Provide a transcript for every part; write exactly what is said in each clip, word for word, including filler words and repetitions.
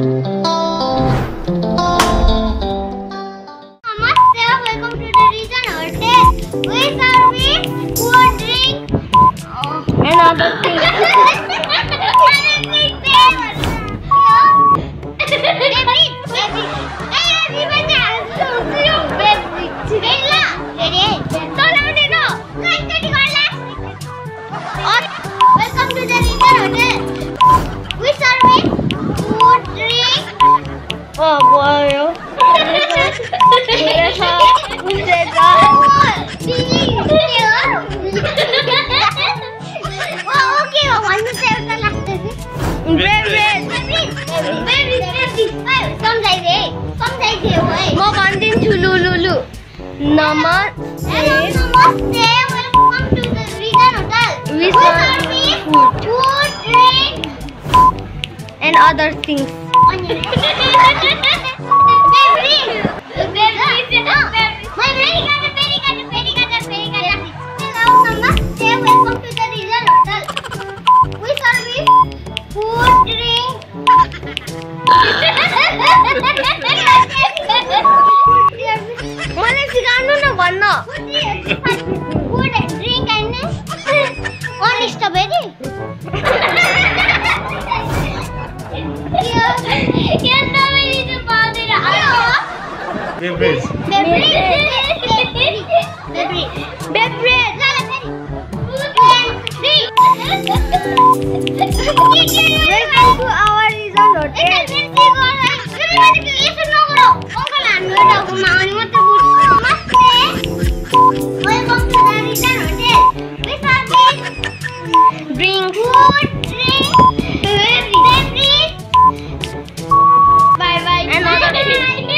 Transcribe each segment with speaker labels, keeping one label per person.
Speaker 1: And other things.
Speaker 2: Beverage.
Speaker 1: Beverage. Beverage. Beverage. Welcome to our resort hotel. Welcome to the resort hotel. We service drink, food, drink, beverage. Bye bye. And other things.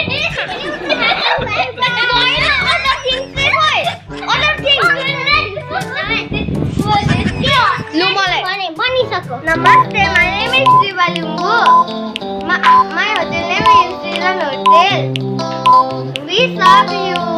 Speaker 1: Namaste, my name is Divalungu. My, my hotel name is Resort Hotel. We serve you